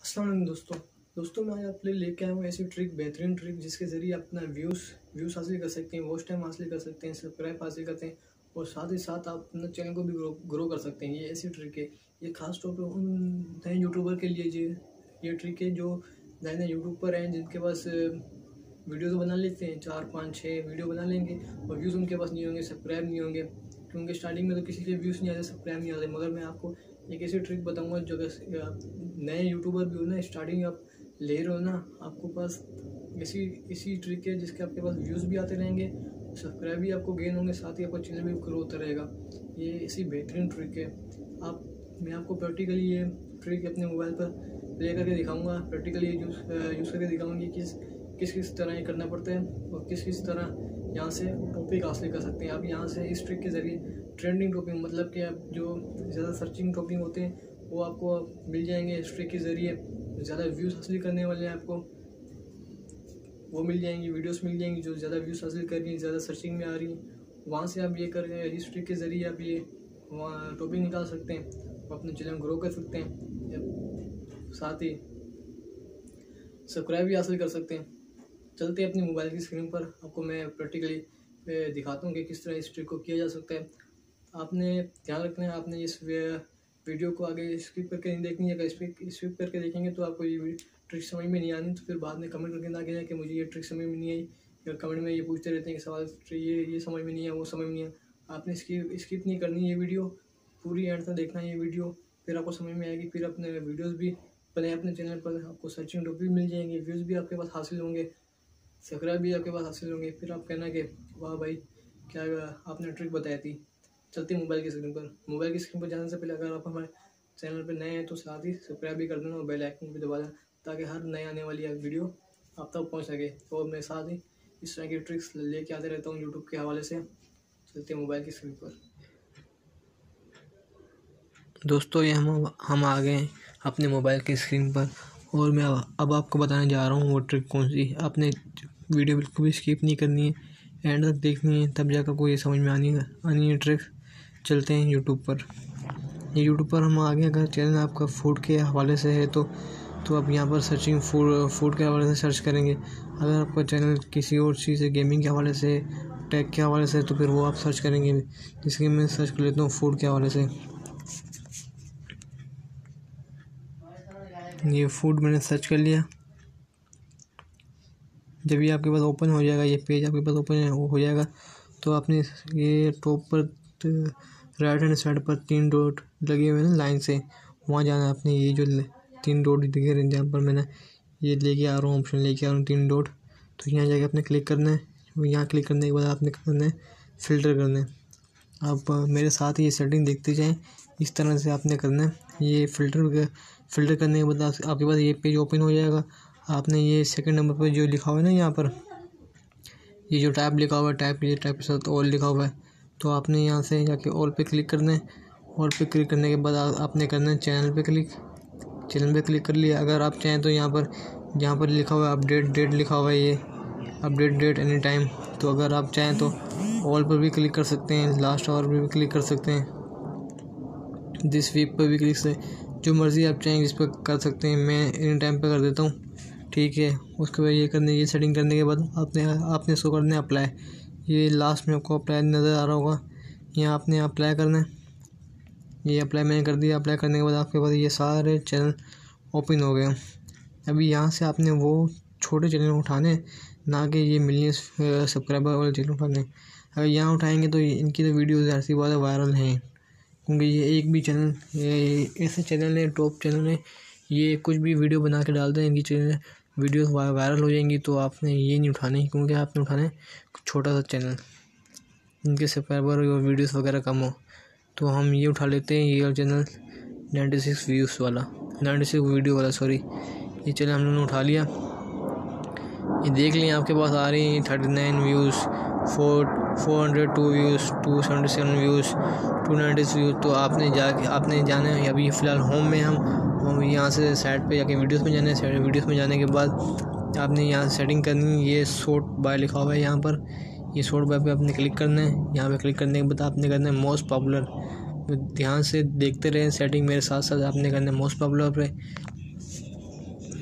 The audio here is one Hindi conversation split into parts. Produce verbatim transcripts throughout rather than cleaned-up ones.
अस्सलाम वालेकुम दोस्तों दोस्तों मैं आज आप लिए लेके आया हूँ ऐसी ट्रिक, बेहतरीन ट्रिक जिसके ज़रिए अपना व्यूज़ व्यूज़ हासिल कर सकते हैं, वॉच टाइम हासिल कर सकते हैं, सब्सक्राइब हासिल करते हैं और साथ ही साथ आप अपना चैनल को भी ग्रो ग्रो कर सकते हैं। ये ऐसी ट्रिक है, ये खास तौर पर उन नए यूट्यूबर के लिए ये ये ट्रिक है जो नए नए यूट्यूबर हैं, जिनके पास वीडियो तो बना लेते हैं, चार पाँच छः वीडियो बना लेंगे और व्यूज़ उनके पास नहीं होंगे, सब्सक्राइब नहीं होंगे, क्योंकि स्टार्टिंग में तो किसी के व्यूज़ नहीं आते, सब्सक्राइब नहीं आते। मगर मैं आपको एक ऐसी ट्रिक बताऊंगा जो नए यूट्यूबर भी हो ना, स्टार्टिंग आप ले रहे हो ना, आपको पास इसी इसी ट्रिक है जिसके आपके पास व्यूज़ भी आते रहेंगे, सब्सक्राइब भी आपको गेन होंगे, साथ ही आपका चैनल भी ग्रो होता रहेगा। ये ऐसी बेहतरीन ट्रिक है। आप मैं आपको प्रैक्टिकली ये ट्रिक अपने मोबाइल पर प्ले करके दिखाऊंगा, प्रैक्टिकली यूज़ यूज़ करके दिखाऊंगी किस किस किस तरह ये करना पड़ता है और किस किस तरह यहाँ से टॉपिक हासिल कर सकते हैं। आप यहाँ से इस ट्रिक के ज़रिए ट्रेंडिंग टॉपिक, मतलब कि आप जो ज़्यादा सर्चिंग टॉपिक होते हैं वो आपको मिल जाएंगे। इस ट्रिक के ज़रिए ज़्यादा व्यूज़ हासिल करने वाले हैं आपको वो मिल जाएंगी, वीडियोस मिल जाएंगी जो ज़्यादा व्यूज़ हासिल कर रही हैं, ज़्यादा सर्चिंग में आ रही हैं। वहाँ से आप ये कर इस ट्रिक के ज़रिए आप ये वहाँ टॉपिक निकाल सकते हैं और अपने चैनल ग्रो कर सकते हैं, साथ ही सब्सक्राइब भी हासिल कर सकते हैं। चलते हैं अपनी मोबाइल की स्क्रीन पर, आपको मैं प्रैक्टिकली दिखाता हूँ कि किस तरह इस ट्रिक को किया जा सकता है। आपने ध्यान रखना है, आपने इस वीडियो को आगे स्किप करके नहीं देखनी है। अगर स्किप करके देखेंगे तो आपको ये ट्रिक समझ में नहीं आनी, तो फिर बाद में कमेंट करके ना कहना कि मुझे ये ट्रिक समझ में नहीं आई, या कमेंट में ये पूछते रहते हैं कि सवाल ये ये समझ में नहीं है, वो समझ में नहीं है। आपने स्किप स्किप नहीं करनी, ये वीडियो पूरी एंड तक देखना है ये वीडियो, फिर आपको समझ में आएगी। फिर अपने वीडियोज़ भी बने अपने चैनल पर, आपको सर्चिंग टॉपिक भी मिल जाएंगे, व्यूज़ भी आपके पास हासिल होंगे, सब्सक्राइब भी आपके पास हासिल होंगे। फिर आप कहना कि वाह भाई क्या आपने ट्रिक बताई थी। चलते हैं मोबाइल की स्क्रीन पर। मोबाइल की स्क्रीन पर जाने से पहले अगर आप हमारे चैनल पर नए हैं तो साथ ही सब्सक्राइब भी कर देना और बेल आइकन भी दबा देना, ताकि हर नए आने वाली वीडियो आप तक पहुंच सके। और मैं साथ ही इस तरह की ट्रिक्स लेके आते रहता हूँ यूट्यूब के हवाले से। चलते हैं मोबाइल की स्क्रीन पर। दोस्तों ये हम हम आ गए अपने मोबाइल की स्क्रीन पर और मैं अब आपको बताने जा रहा हूँ वो ट्रिक कौन सी। आपने वीडियो बिल्कुल भी स्किप नहीं करनी है, एंड तक देखनी है, तब जाकर कोई समझ में आनी आनी है ट्रिक। चलते हैं यूट्यूब पर। ये यूट्यूब पर हम आ गए। अगर चैनल आपका फूड के हवाले से है तो तो आप यहाँ पर सर्चिंग फूड फूड के हवाले से सर्च करेंगे। अगर आपका चैनल किसी और चीज़ से, गेमिंग के हवाले से, टेक के हवाले से, तो फिर वो आप सर्च करेंगे। जिसके मैं सर्च कर लेता हूँ फूड के हवाले से। ये फूड मैंने सर्च कर लिया। जब ये आपके पास ओपन हो जाएगा, ये पेज आपके पास ओपन हो जाएगा, तो आपने ये टॉप पर राइट हैंड साइड पर तीन डॉट लगे हुए हैं ना लाइन से, वहाँ जाना है आपने। ये जो तीन डॉट दिखे रहे हैं, जहाँ पर मैंने ये लेके आ रहा हूँ, ऑप्शन लेके आ रहा हूँ तीन डॉट, तो यहाँ जाके आपने क्लिक करना है। यहाँ क्लिक करने के बाद आपने करना है फ़िल्टर करना है। आप मेरे साथ ये सेटिंग देखते जाएँ, इस तरह से आपने करना है। ये फ़िल्टर फ़िल्टर करने के बाद आपके पास ये पेज ओपन हो जाएगा। आपने ये सेकंड नंबर पर जो लिखा हुआ है ना, यहाँ पर ये जो टैब लिखा हुआ है, टैब ये टैब के साथ ऑल लिखा हुआ है, तो आपने यहाँ से जाके ऑल पे क्लिक करना है। ऑल पे क्लिक करने के बाद आपने करना है चैनल पे क्लिक। चैनल पे क्लिक कर लिया। अगर आप चाहें तो यहाँ पर यहाँ पर लिखा हुआ है अपडेट डेट लिखा हुआ है, ये अपडेट डेट एनी टाइम, तो अगर आप चाहें तो ऑल पर भी क्लिक कर सकते हैं, लास्ट आवर पर भी क्लिक कर सकते हैं, दिस वीक पर भी क्लिक से, जो मर्ज़ी आप चाहें इस पर कर सकते हैं। मैं एनी टाइम पर कर देता हूँ, ठीक है। उसके बाद ये करने ये सेटिंग करने के बाद आपने आपने इसको करना है अप्लाई। ये लास्ट में आपको अप्लाई नज़र आ रहा होगा, यहाँ आपने अप्लाई करना है। ये अप्लाई मैंने कर दिया। अप्लाई करने के बाद आपके पास ये सारे चैनल ओपन हो गए। अभी यहाँ से आपने वो छोटे चैनल उठाने, ना कि ये मिलियन सब्सक्राइबर वाले चैनल उठाने। अगर यहाँ उठाएँगे तो इनकी तो वीडियोज़ ऐसी बात वायरल हैं, क्योंकि ये एक भी चैनल, ये ऐसे चैनल है, टॉप चैनल है, ये कुछ भी वीडियो बना के डालते हैं, इनकी चैनल वीडियो वायरल हो जाएंगी। तो आपने ये नहीं उठाने, क्योंकि आपने उठाना है छोटा सा चैनल, इनके सब्सक्राइबर और वीडियोस वगैरह कम हो। तो हम ये उठा लेते हैं, ये चैनल नाइन्टी सिक्स व्यूज़ वाला, नाइन्टी सिक्स वीडियो वाला सॉरी, ये चैनल हम लोगों ने उठा लिया। ये देख लिया आपके पास आ रही हैं thirty nine views, four four hundred two views, two seventy seven views, two ninety views. तो आपने जाके आपने जाना है, अभी फ़िलहाल होम में हम हम यहाँ से साइड पे जाके वीडियोस में जाने हैं। वीडियोस में जाने के बाद आपने यहाँ सेटिंग करनी है। ये शॉर्ट बाय लिखा हुआ है यहाँ पर, ये शॉर्ट बाय पे आपने क्लिक करना है। यहाँ पे क्लिक करने के बाद आपने करना है मोस्ट पॉपुलर। ध्यान से देखते रहें सेटिंग मेरे साथ साथ, आपने करना है मोस्ट पॉपुलर पे।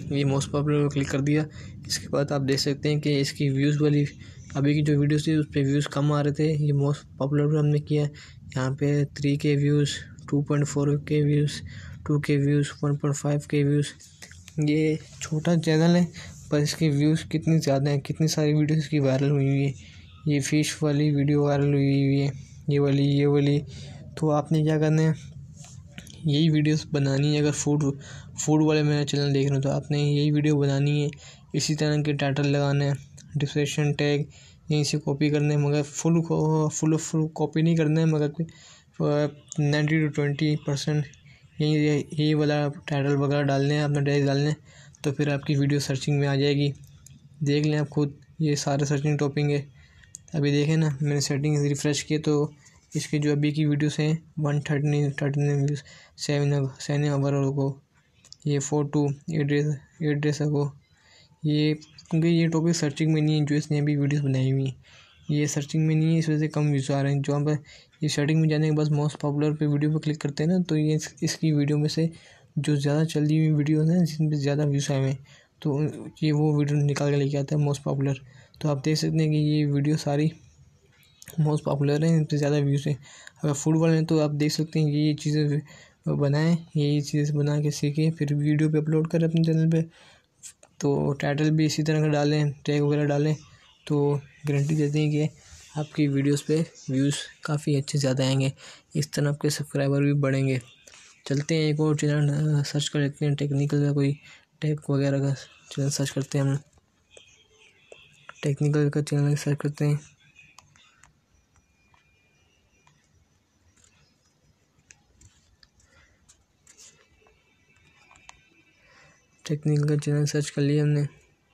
ये मोस्ट पॉपुलर पर क्लिक कर दिया। इसके बाद आप देख सकते हैं कि इसकी व्यूज़ वाली अभी की जो वीडियोस थी उस पर व्यूज़ कम आ रहे थे। ये मोस्ट पॉपुलर पर हमने किया है। यहाँ पे three K views, two point four K views, two K views, one point five K views. ये छोटा चैनल है पर इसके व्यूज़ कितनी ज़्यादा हैं, कितनी सारी वीडियोस इसकी वायरल हुई हुई है। ये फ़िश वाली वीडियो वायरल हुई हुई है, ये वाली ये वाली। तो आपने क्या करना है, यही वीडियोस बनानी है। अगर फूड फूड वाले मेरा चैनल देख रहे हो तो आपने यही वीडियो बनानी है, इसी तरह के टाइटल लगाना है, डिस्क्रिप्शन टैग यहीं से कॉपी करना है, मगर फुल फुल फुल कॉपी नहीं करना है, मगर नाइन्टी टू ट्वेंटी परसेंट यही यही वाला टाइटल वगैरह डालने हैं, अपना टैग डालने हैं। तो फिर आपकी वीडियो सर्चिंग में आ जाएगी। देख लें आप खुद, ये सारे सर्चिंग टॉपिंग है। अभी देखें ना, मैंने सेटिंग रिफ़्रेश किए तो इसके जो अभी की वीडियोस हैं one thirty thirty views, seven seven hour को, ये four two eight days eight days को, ये क्योंकि ये टॉपिक सर्चिंग में नहीं है जो इसने अभी वीडियोस बनाई हुई है, ये सर्चिंग में नहीं है, इस वजह से कम व्यूज़ आ रहे हैं। जो पर ये सेटिंग में जाने के बाद मोस्ट पॉपुलर पे वीडियो पर क्लिक करते हैं ना, तो ये इस, इसकी वीडियो में से जो ज़्यादा चली हुई वीडियो है जिसमें ज़्यादा व्यूज़ आए हुए हैं, तो ये वो वीडियो निकाल के लेके आता है मोस्ट पॉपुलर। तो आप देख सकते हैं कि ये वीडियो सारी मोस्ट पॉपुलर है, इन पर ज़्यादा व्यूज़ हैं। अगर फूड वाले हैं तो आप देख सकते हैं कि ये चीज़ें बनाएं, यही चीज़ें बना के सीखें, फिर वीडियो पे अपलोड करें अपने चैनल पे। तो टाइटल भी इसी तरह का डालें, टैग वगैरह डालें, तो गारंटी देते हैं कि आपकी वीडियोस पे व्यूज़ काफ़ी अच्छे ज़्यादा आएंगे। इस तरह आपके सब्सक्राइबर भी बढ़ेंगे। चलते हैं एक और चैनल सर्च कर लेते हैं, टेक्निकल का कोई टैग वगैरह का चैनल सर्च करते हैं। हम टेक्निकल का चैनल सर्च करते हैं। टेक्निकल का चैनल सर्च कर लिया हमने।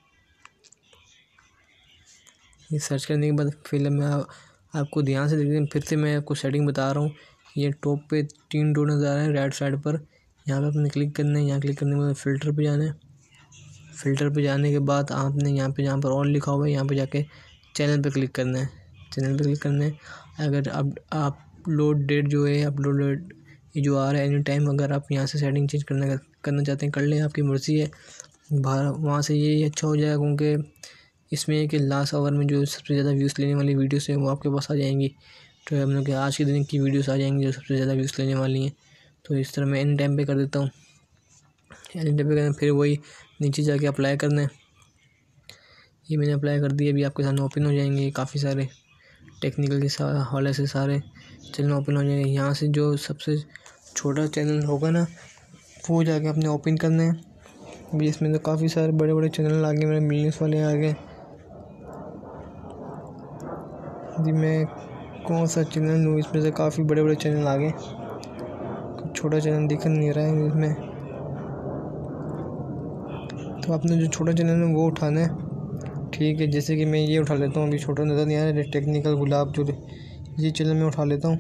ये सर्च करने के बाद फिर मैं आ, आपको ध्यान से देखते हैं, फिर से मैं आपको सेटिंग बता रहा हूँ। ये टॉप पे तीन डॉट नज़र आ रहे हैं राइट साइड पर, यहाँ पे आपने क्लिक करना है। यहाँ क्लिक करने के बाद फ़िल्टर पे जाना है। फ़िल्टर पे जाने के बाद आपने यहाँ पे जहाँ पर ऑल लिखा हुआ है यहाँ पे जाके चैनल पे क्लिक करना है। चैनल पे क्लिक करना है। अगर आप अपलोड डेट जो है अपलोड डेट ये जो आ रहा है एनी टाइम, अगर आप यहाँ से सेटिंग चेंज करना करना चाहते हैं कर लें, आपकी मर्ज़ी है। बाहर वहाँ से ये अच्छा हो जाएगा, क्योंकि इसमें है कि लास्ट आवर में जो सबसे ज़्यादा व्यूज़ लेने वाली वीडियोस हैं वो आपके पास आ जाएंगी। तो हम लोग के आज के दिन की वीडियोस आ जाएंगी जो सबसे ज़्यादा व्यूज़ लेने वाली हैं। तो इस तरह मैं एनी टाइम पे कर देता हूँ। एनी टाइम पे करना, फिर वही नीचे जाके अप्लाई करना है। ये मैंने अप्लाई कर दिया, अभी आपके सामने ओपन हो जाएंगे काफ़ी सारे टेक्निकल के हवाले से सारे चैनल ओपन हो जाएंगे। यहाँ से जो सबसे छोटा चैनल होगा ना वो जाके अपने ओपन करना है। अभी इसमें तो काफ़ी सारे बड़े बड़े चैनल आ गए, मेरे मिलियंस वाले आ गए। जी मैं कौन सा चैनल लूँ, इसमें से काफ़ी बड़े बड़े चैनल आ गए, छोटा चैनल दिख नहीं रहा है इसमें। तो आपने जो छोटा चैनल है वो उठाना है, ठीक है। जैसे कि मैं ये उठा लेता हूँ, अभी छोटा नज़र नहीं आ रहा है, टेक्निकल गुलाब जो ये चैनल मैं उठा लेता हूँ।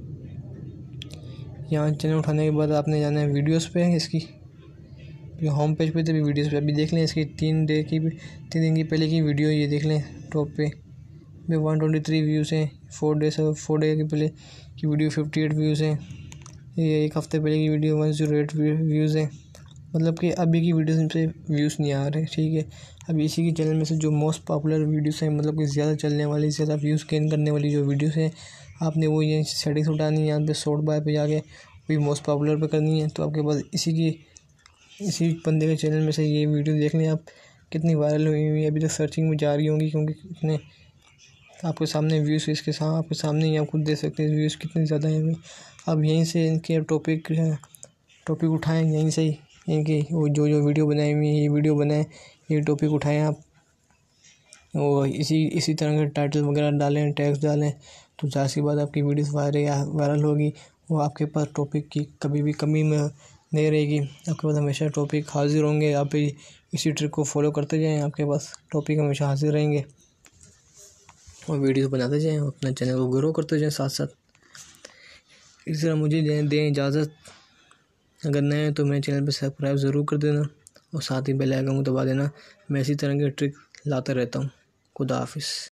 यहाँ चैनल उठाने के बाद आपने जाना है वीडियोस पे, इसकी होम पेज पे, तभी वीडियोस पे अभी देख लें। इसकी तीन डे की तीन दिन की पहले की वीडियो ये देख लें। टॉप पे में वन ट्वेंटी थ्री व्यूज़ हैं। फोर डेज फोर डे के पहले की वीडियो फिफ्टी एट व्यूज़ हैं। ये एक हफ़्ते पहले की video one zero eight views हैं। मतलब कि अभी की वीडियोस से व्यूज़ नहीं आ रहे, ठीक है। अभी इसी के चैनल में से जो मोस्ट पॉपुलर वीडियोस हैं, मतलब कि ज़्यादा चलने वाली, ज़्यादा व्यूज़ गेन करने वाली जो वीडियोस हैं, आपने वो ये सेटिंग्स उठानी है। यहाँ पे शॉर्ट बाय पे जाके वही मोस्ट पॉपुलर पे करनी है। तो आपके पास इसी की इसी बंदे के चैनल में से ये वीडियो देख लें आप, कितनी वायरल हुई हुई है, अभी तक सर्चिंग में जा रही होंगी, क्योंकि इतने आपके सामने व्यूज़ इसके साथ आपके सामने ही आप खुद देख सकते हैं व्यूज़ कितने ज़्यादा हैं। अब यहीं से इनके टॉपिक टॉपिक उठाएँ, यहीं से ही इनकी वो जो जो वीडियो बनाई हुई है ये वीडियो बनाएं, ये टॉपिक उठाएं आप, और इसी इसी तरह के टाइटल वगैरह डालें, टैग्स डालें, तो ज़ाहिर सी बात आपकी वीडियोस वायरल वायरल होगी। वो आपके पास टॉपिक की कभी भी कमी में नहीं रहेगी, आपके पास हमेशा टॉपिक हाजिर होंगे। आप इसी ट्रिक को फॉलो करते जाएं, आपके पास टॉपिक हमेशा हाजिर रहेंगे और वीडियोस बनाते जाएं, अपने चैनल को ग्रो करते जाएं साथ साथ। इस तरह मुझे दें दें इजाज़त। अगर नए हैं तो मेरे चैनल पर सब्सक्राइब ज़रूर कर देना और साथ ही बेल आइकन को दबा देना। मैं इसी तरह के ट्रिक लाता रहता हूँ। खुदा हाफिज़।